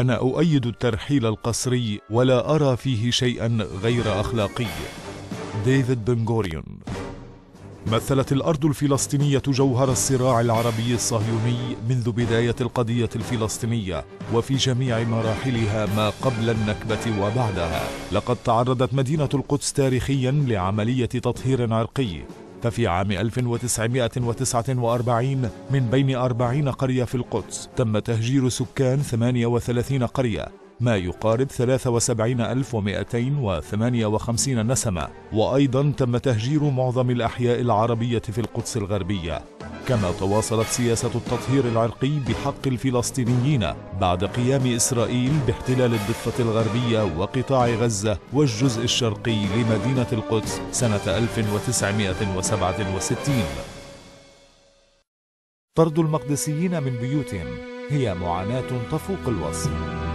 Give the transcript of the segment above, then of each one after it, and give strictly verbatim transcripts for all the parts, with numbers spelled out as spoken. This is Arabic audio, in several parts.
أنا أؤيد الترحيل القسري ولا أرى فيه شيئا غير أخلاقي. ديفيد بن غوريون. مثلت الأرض الفلسطينية جوهر الصراع العربي الصهيوني منذ بداية القضية الفلسطينية وفي جميع مراحلها ما قبل النكبة وبعدها. لقد تعرضت مدينة القدس تاريخيا لعملية تطهير عرقي، ففي عام ألف وتسعمائة وتسعة وأربعين من بين أربعين قرية في القدس تم تهجير سكان ثمانية وثلاثين قرية، ما يقارب ثلاثة وسبعين ألف ومئتين وثمانية وخمسين نسمة، وأيضا تم تهجير معظم الأحياء العربية في القدس الغربية. كما تواصلت سياسة التطهير العرقي بحق الفلسطينيين بعد قيام إسرائيل باحتلال الضفة الغربية وقطاع غزة والجزء الشرقي لمدينة القدس سنة ألف وتسعمائة وسبعة وستين. طرد المقدسيين من بيوتهم هي معاناة تفوق الوصف.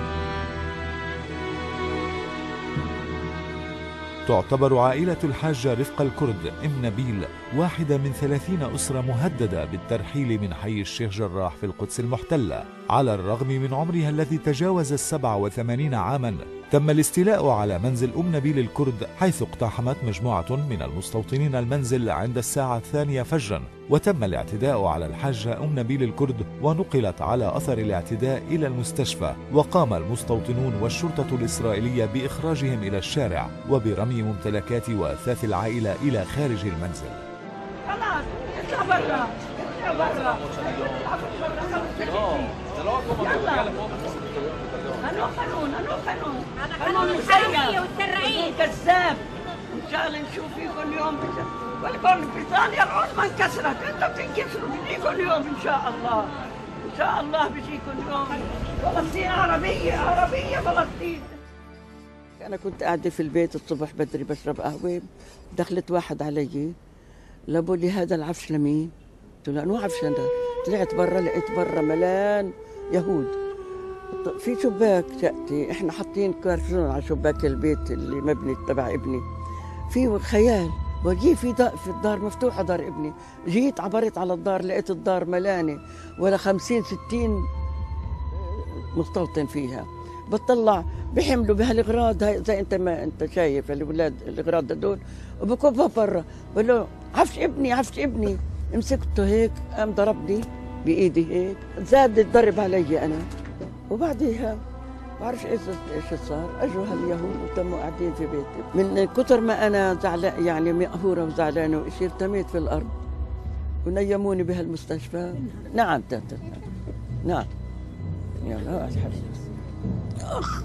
تعتبر عائلة الحاجة رفقة الكرد ام نبيل واحدة من ثلاثين أسرة مهددة بالترحيل من حي الشيخ جراح في القدس المحتلة. على الرغم من عمرها الذي تجاوز السبع وثمانين عاما، تم الاستيلاء على منزل أم نبيل الكرد، حيث اقتحمت مجموعة من المستوطنين المنزل عند الساعة الثانية فجرا، وتم الاعتداء على الحاجة أم نبيل الكرد ونقلت على أثر الاعتداء إلى المستشفى. وقام المستوطنون والشرطة الإسرائيلية بإخراجهم إلى الشارع وبرمي ممتلكات وأثاث العائلة إلى خارج المنزل. خلاص اطلع برا، اطلع برا، يلا أنو قانون، أنو قانون، قانون الحرية والترعية كذاب. إن شاء الله نشوف فيكم اليوم، ولكن بريطانيا العظمى انكسرت، أنتم بتنكسروا بيجيكم اليوم إن شاء الله، إن شاء الله بيجيكم اليوم. فلسطين عربية، عربية فلسطين. أنا كنت قاعدة في البيت الصبح بدري بشرب قهوة، دخلت واحد علي لابو لي هذا العفش لمين؟ قلت له أنو عفش أنا؟ طلعت برا لقيت برا ملان يهود في شباك شقتي، احنا حاطين كارتون على شباك البيت اللي مبني تبع ابني، في خيال وجي في دار في الدار مفتوحه دار ابني. جيت عبرت على الدار لقيت الدار ملانه ولا خمسين ستين مستوطن فيها. بطلع بحملوا بهالاغراض هاي زي انت ما انت شايف الاولاد الاغراض هدول وبكبها برا، بقول له عفش ابني عفش ابني. مسكته هيك قام ضربني بايدي هيك، زاد الضرب علي انا. وبعديها بعرفش ايش ايش صار، اجوا هاليهود وتموا قاعدين في بيتي. من كثر ما انا زعلان يعني مقهوره وزعلانه وشي ارتميت في الارض ونيموني بهالمستشفى. نعم تاتا نعم. يلا اقعد حبيبي. اخ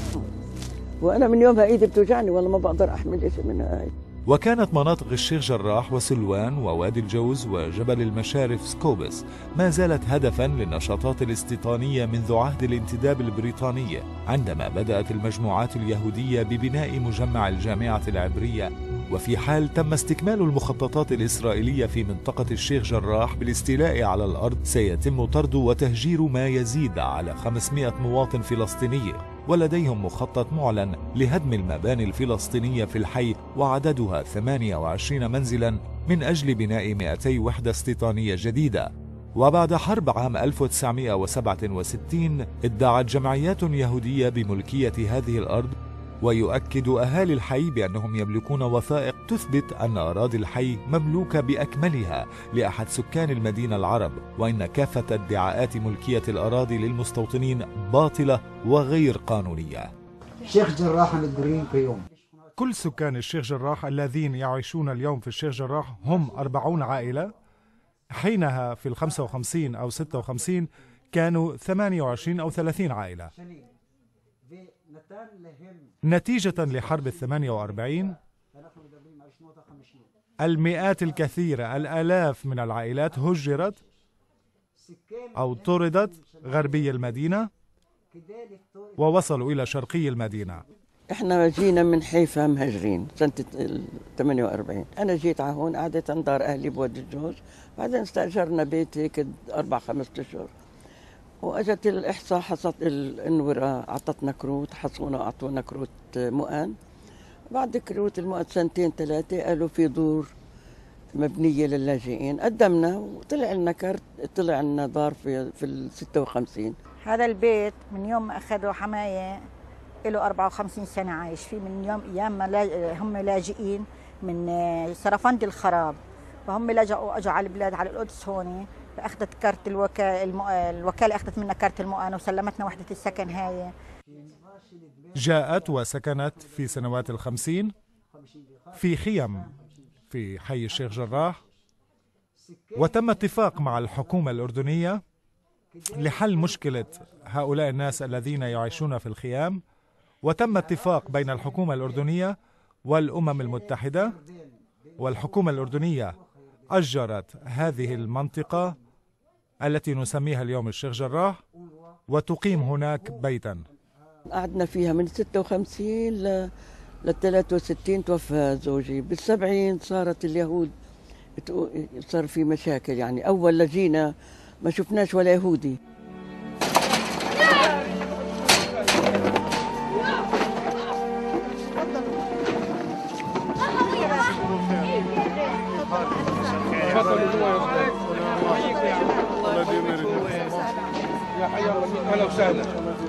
وانا من يومها ايدي بتوجعني والله ما بقدر احمل شيء من هاي. وكانت مناطق الشيخ جراح وسلوان ووادي الجوز وجبل المشارف سكوبس ما زالت هدفا للنشاطات الاستيطانية منذ عهد الانتداب البريطاني، عندما بدأت المجموعات اليهودية ببناء مجمع الجامعة العبرية. وفي حال تم استكمال المخططات الإسرائيلية في منطقة الشيخ جراح بالاستيلاء على الأرض، سيتم طرد وتهجير ما يزيد على خمسمائة مواطن فلسطيني، ولديهم مخطط معلن لهدم المباني الفلسطينية في الحي، وعددها ثمانية وعشرين منزلا من أجل بناء مئتي وحدة استيطانية جديدة. وبعد حرب عام ألف وتسعمائة وسبعة وستين ادعت جمعيات يهودية بملكية هذه الأرض، ويؤكد أهالي الحي بأنهم يملكون وثائق تثبت أن أراضي الحي مملوكة بأكملها لأحد سكان المدينة العرب، وإن كافة ادعاءات ملكية الأراضي للمستوطنين باطلة وغير قانونية. الشيخ جراح متدرين في يوم. كل سكان الشيخ جراح الذين يعيشون اليوم في الشيخ جراح هم أربعون عائلة، حينها في الخمسة وخمسين أو ستة وخمسين كانوا ثمانية وعشرين أو ثلاثين عائلة. نتيجة لحرب الثمانية وأربعين المئات الكثيرة الآلاف من العائلات هجرت أو طردت غربي المدينة ووصلوا إلى شرقي المدينة. احنا جينا من حيفا مهاجرين سنة ثمانية وأربعين. أنا جيت على هون قعدت عند دار أهلي بوادي الجوز، بعدين استأجرنا بيت هيك أربع خمس أشهر، واجت الاحصاء حصت الانوره اعطتنا كروت، حصونا اعطونا كروت مؤن. بعد كروت المؤن سنتين ثلاثه قالوا في دور مبنيه للاجئين، قدمنا وطلع لنا كارت، طلع لنا دار في في ال ستة وخمسين. هذا البيت من يوم ما أخذوا حماية له أربعة وخمسين سنة عايش فيه، من يوم أيام ما هم لاجئين من سرفند الخراب، فهم لجأوا أجوا على البلاد على القدس هون، فأخذت كارت الوكالة المو... الوكالة أخذت منا كارت المؤانة وسلمتنا وحدة السكن هاي. جاءت وسكنت في سنوات الخمسين في خيم في حي الشيخ جراح، وتم اتفاق مع الحكومة الأردنية لحل مشكلة هؤلاء الناس الذين يعيشون في الخيام، وتم اتفاق بين الحكومة الأردنية والأمم المتحدة، والحكومة الأردنية أجرت هذه المنطقة التي نسميها اليوم الشيخ جراح وتقيم هناك بيتا. قعدنا فيها من ستة وخمسين ل ثلاثة وستين، توفى زوجي. بالسبعين صارت اليهود صار في مشاكل، يعني أول لجينا ما شفناش ولا يهودي. يا حي الله، اهلا وسهلا.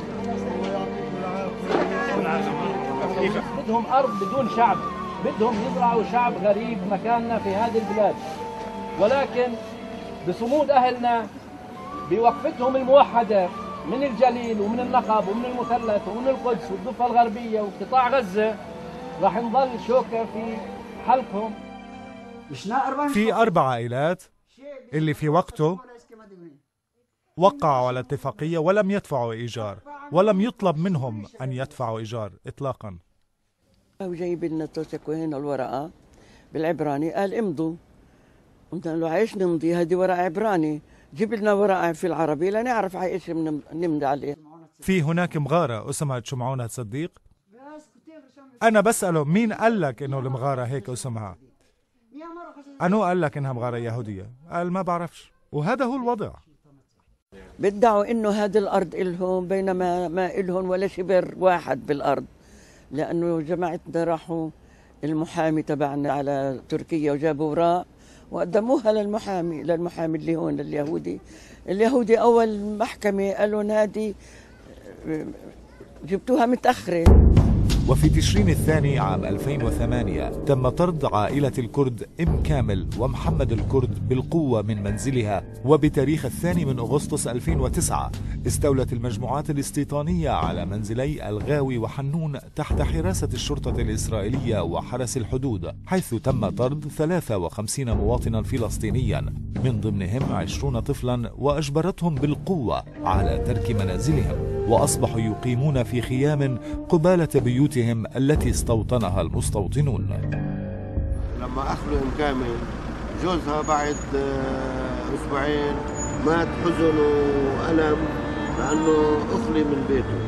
بدهم أرض بدون شعب، بدهم يزرعوا شعب غريب مكاننا في هذه البلاد، ولكن بصمود أهلنا بوقفتهم الموحدة من الجليل ومن النقب ومن المثلث ومن القدس والضفة الغربية وقطاع غزة راح نظل شوكة في حلقهم. في أربع عائلات اللي في وقته وقعوا على اتفاقية ولم يدفعوا إيجار، ولم يطلب منهم أن يدفعوا إيجار إطلاقا. وجايب لنا توسك وهنا الورقة بالعبراني، قال امضوا. قلنا له عايش نمضي؟ هذه ورقة عبراني، جيب لنا ورقة في العربي لا نعرف على ايش نمضي عليه. في هناك مغارة اسمها تشمعونها تصديق. أنا بسأله مين قال لك إنه المغارة هيك اسمها؟ أنو قال لك إنها مغارة يهودية؟ قال ما بعرفش. وهذا هو الوضع. بدعوا إنه هذه الأرض إلهم، بينما ما إلهم ولا شبر واحد بالأرض، لأنه جماعتنا راحوا المحامي تبعنا على تركيا وجابوا وراء وقدموها للمحامي للمحامي اللي هون اليهودي. اليهودي أول محكمة قالوا هذه جبتوها متأخرة. وفي تشرين الثاني عام ألفين وثمانية تم طرد عائلة الكرد إم كامل ومحمد الكرد بالقوة من منزلها، وبتاريخ الثاني من أغسطس ألفين وتسعة استولت المجموعات الاستيطانية على منزلي الغاوي وحنون تحت حراسة الشرطة الإسرائيلية وحرس الحدود، حيث تم طرد ثلاثة وخمسين مواطنا فلسطينيا من ضمنهم عشرون طفلا، وأجبرتهم بالقوة على ترك منازلهم، وأصبحوا يقيمون في خيام قبالة بيوتهم التي استوطنها المستوطنون. لما أخلوا إم كامل جوزها بعد أسبوعين مات حزن وألم لأنه أخلي من بيته.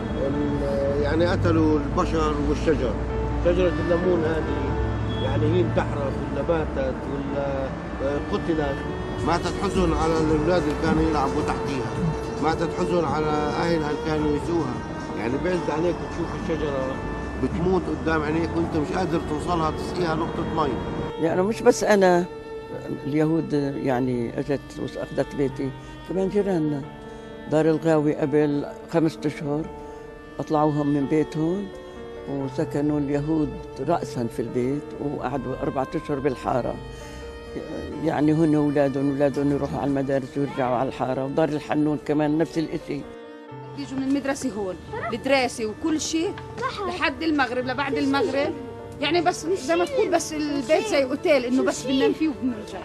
يعني قتلوا البشر والشجر. شجرة الليمون هذه يعني هي انتحرت ولا ماتت ولا قتلت. ماتت حزن على الأولاد اللي كانوا يلعبوا تحتيها، ماتت حزن على أهلها اللي كانوا يسوها. يعني بعد عليك تشوف الشجرة بتموت قدام عينيك وانت مش قادر توصلها تسقيها نقطة مي. يعني مش بس أنا، اليهود يعني أجت وأخذت بيتي، كمان جيراننا دار الغاوي قبل خمسة أشهر أطلعوهم من بيتهم وسكنوا اليهود رأسا في البيت وقعدوا أربعة أشهر بالحارة. يعني هن أولادهم أولادهم يروحوا على المدارس ويرجعوا على الحارة. ودار الحنون كمان نفس الإشي، بيجوا من المدرسة هون الدراسة وكل شيء لحد المغرب لبعد المغرب. يعني بس زي ما تقول بس البيت زي اوتيل، انه بس بننام فيه وبنرجع.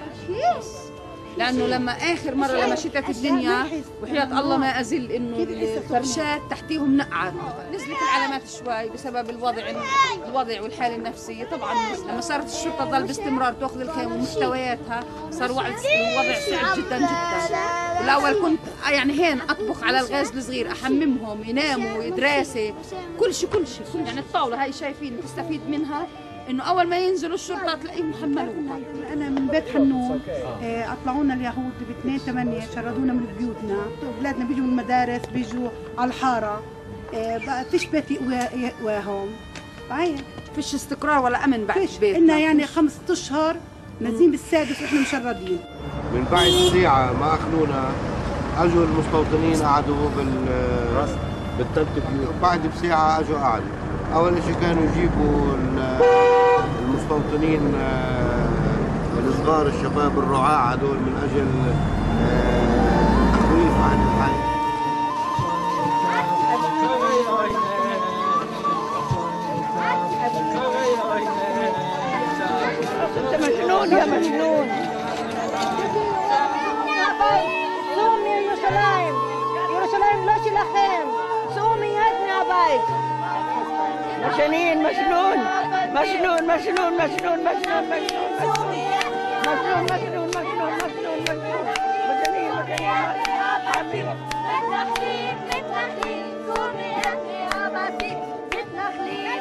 لانه لما اخر مره لما شتت الدنيا وحياة الله ما ازل انه الفرشات تحتيهم نقعت، نزلت العلامات شوي بسبب الوضع الوضع والحاله النفسيه. طبعا لما صارت الشرطه تضل باستمرار تاخذ الخيم ومحتوياتها صار الوضع صعب جدا جدا. والاول كنت يعني هين اطبخ على الغاز الصغير، احممهم يناموا دراسه كل شيء كل شيء. يعني الطاوله هاي شايفين تستفيد منها انه اول ما ينزلوا الشرطه تلاقيهم حملوها. انا من بيت حنون اطلعونا اليهود ب اثنين ثمانية شردونا من بيوتنا، اولادنا بيجوا من المدارس بيجوا على الحاره، بقى فيش بيت يقواهم، بعين فيش استقرار ولا امن بعد فيش بيتنا. يعني خمسة اشهر نازلين بالسادس واحنا مشردين. من بعد ساعه ما اخذونا اجوا المستوطنين قعدوا بال بالثلاث بيوت، بعد بساعه اجوا قعدوا. اول شيء كانوا يجيبوا المستوطنين الصغار الشباب الرعاع هذول من اجل تخويف عن الحي. انت مجنون يا مجنون. قومي يا يروشلايم، يروشلايم לא שלכם. قومي يدنا הבית. مجانين مجنون مجنون مجنون مجنون مجنون مجنون مجنون مجنون مجنون مجنون مجنون مجانين مجانين. מתנחלים, מתנחלים, قومي يدنا הבית. מתנחלים.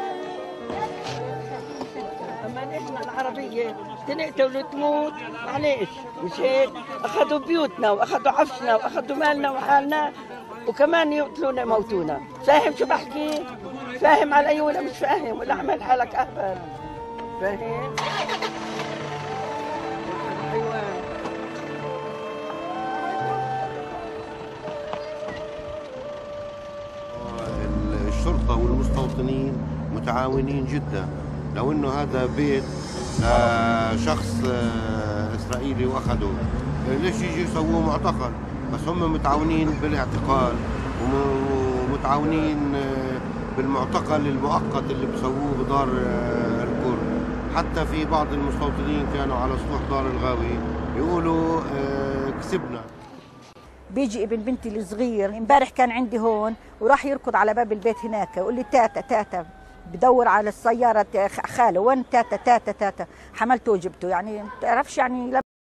اما احنا العربيه تنقتل وتموت معلش، مش هيك؟ اخذوا بيوتنا واخذوا عفشنا واخذوا مالنا وحالنا وكمان يقتلونا يموتونا. فاهم شو بحكي؟ فاهم علي ولا مش فاهم؟ ولا عمل حالك اهبل؟ فاهم؟ حيوان. الشرطه والمستوطنين متعاونين جدا. لو انه هذا بيت شخص اسرائيلي واخذوه، ليش يجي يسووه معتقل؟ بس هم متعاونين بالاعتقال ومتعاونين بالمعتقل المؤقت اللي بسووه بدار الكرد. حتى في بعض المستوطنين كانوا على سطوح دار الغاوي يقولوا كسبنا. بيجي ابن بنتي الصغير امبارح كان عندي هون وراح يركض على باب البيت هناك، يقول لي تاتا تاتا، بدور على السيارة خاله، وين تاتا تاتا تاتا، حملته وجبته. يعني ما بتعرفش يعني